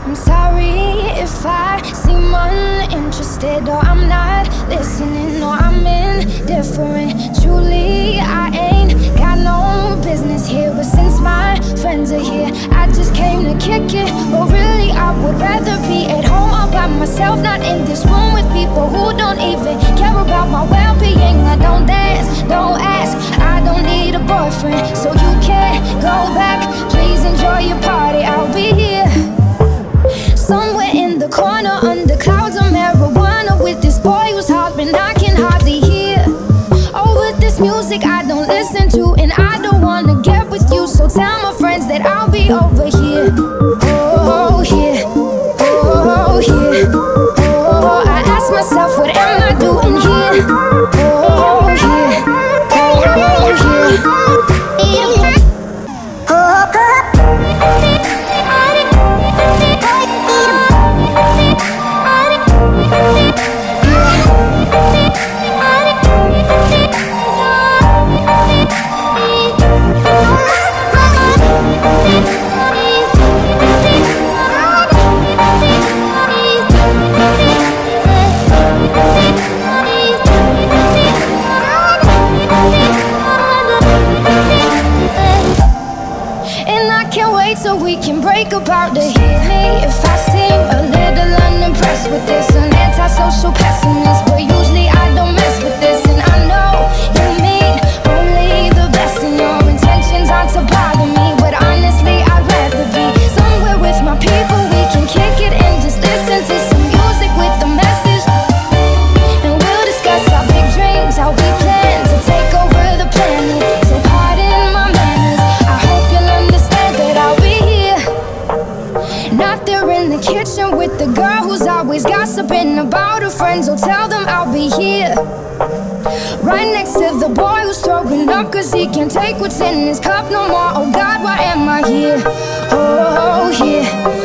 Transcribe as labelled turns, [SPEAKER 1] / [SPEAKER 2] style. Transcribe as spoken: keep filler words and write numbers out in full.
[SPEAKER 1] I'm sorry if I seem uninterested, or I'm not listening, or I'm indifferent. Truly, I ain't got no business here, but since my friends are here, I just came to kick it. But really, I would rather be at home all by myself, not in this room with people who don't even care about my well-being. I don't dance, don't ask, I don't need a boyfriend, so you can't go back. Please enjoy your party, I'll be here somewhere in the corner under clouds of marijuana with this boy who's hollering I can hardly hear. Over this music I don't listen to, and I don't wanna get with you, so tell my friends that I'll be over here. Oh, here, oh, here, oh, I ask myself, what am I doing here? Oh, here, oh, here. So we can break apart to hear me if I seem a little unimpressed with this. An antisocial pessimist, but usually I don't mess with this. And I know you mean only the best, and your intentions aren't to bother me, but honestly I'd rather be somewhere with my people. We can kick it and just listen to some music with a message, and we'll discuss our big dreams, how we plan to take over the planet. So pardon my manners, I hope you'll understand that I'll be not there in the kitchen with the girl who's always gossiping about her friends. Oh, tell them I'll be here right next to the boy who's throwing up cause he can't take what's in his cup no more. Oh God, why am I here? Oh, here.